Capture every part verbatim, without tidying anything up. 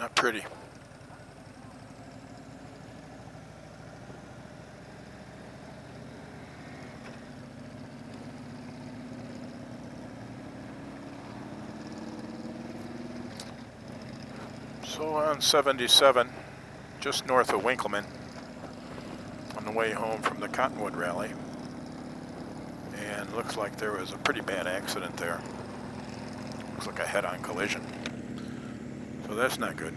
Not pretty. So on seventy-seven, just north of Winkelman, on the way home from the Cottonwood rally, and looks like there was a pretty bad accident there. Looks like a head-on collision. So that's not good.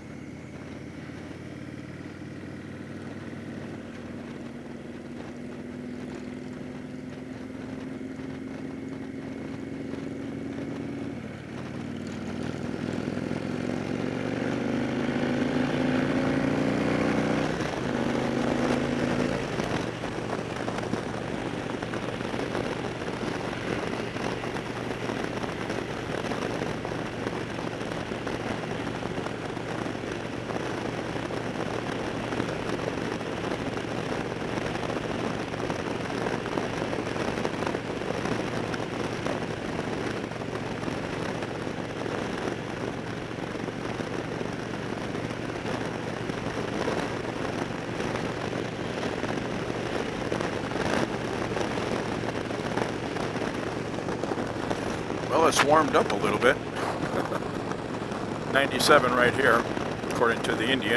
Well, it's warmed up a little bit. ninety-seven right here, according to the Indian.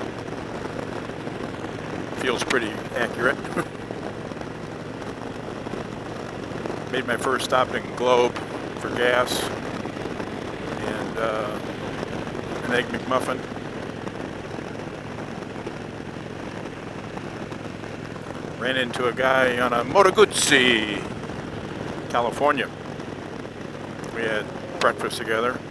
Feels pretty accurate. Made my first stop in Globe for gas and uh, an Egg McMuffin. Ran into a guy on a Moto Guzzi, California. We had breakfast together.